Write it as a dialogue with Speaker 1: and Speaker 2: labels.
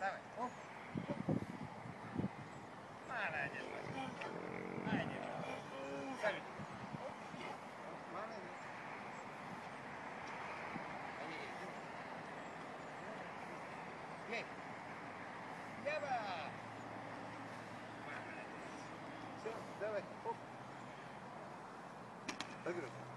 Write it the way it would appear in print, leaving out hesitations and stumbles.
Speaker 1: Давай. Оп. Молодец. Молодец. Салют. Молодец. Ей. Яба. Молодец. Все, давай. Оп. Огрызай.